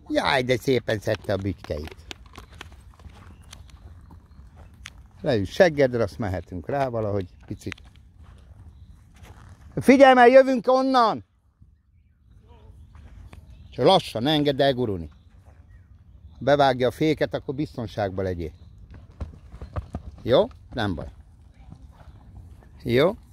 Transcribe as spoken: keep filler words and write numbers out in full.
Jaj, de szépen szedte a bütykeit. Leüss seggedre, azt mehetünk rá valahogy picit. Figyelj, mert jövünk onnan! Csak lassan, ne engedd elgurulni. Ha bevágja a féket, akkor biztonságban legyél. Jó? Nem baj. Jó?